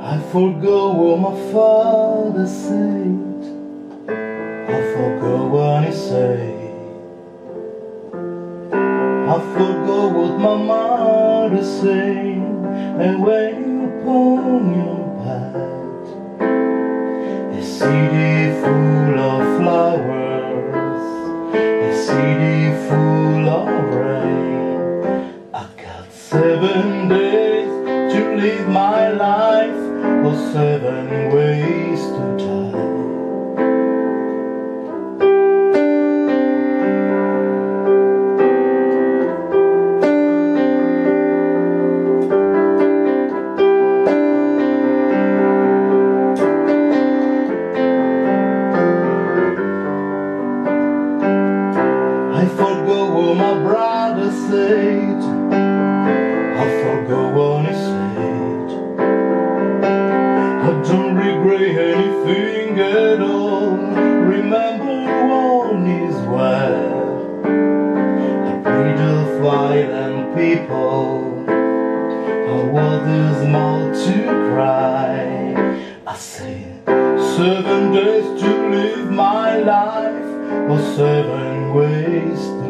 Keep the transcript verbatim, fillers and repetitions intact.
I forgot what my father said, I forgot what he said, I forgot what my mother said. And when you upon your bed, a city full of flowers, a city full of rain. I got seven days to live my life, or seven ways to die. I forgot what my brother said, I forgot what he said. I don't regret anything at all. Remember all is well. I prayed of violent people, I was his mouth to cry. I said, seven days to live my life, or seven ways to